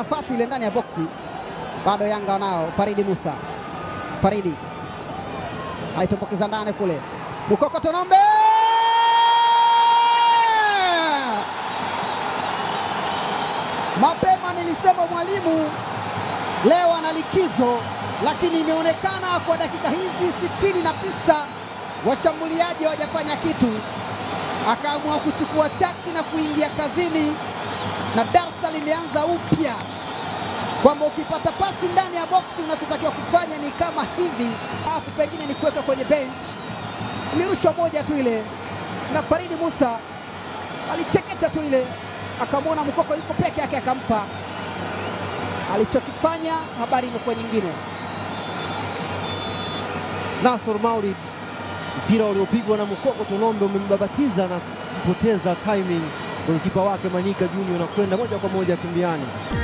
nafasi ile ndani ya boksi. Bado Yanga wanao Faridi Musa. Faridi aitumbukiza ndani kule. Mukoko Tonombe. Mapema nilisema mwalimu leo ana likizo, lakini imeonekana kwa dakika hizi 69 washambuliaji hawajafanya kitu. Akaamua kuchukua chaki na kuingia kazini, na darsa limeanza upya kwamba ukipata pasi ndani ya boksi unachotakiwa kufanya ni kama hivi, alafu pengine ni kuweka kwenye bench. Ilirusha moja tu ile na Faridi Musa alicheketa tu ile, akamwona Mukoko yuko peke yake akampa. Alichokifanya habari imekuwa nyingine. Nasor Maulid, mpira uliopigwa na Mukoko Tonombe umembabatiza na kupoteza timing. Golikipa wake Manyika Junior na kwenda moja kwa moja kimbiani.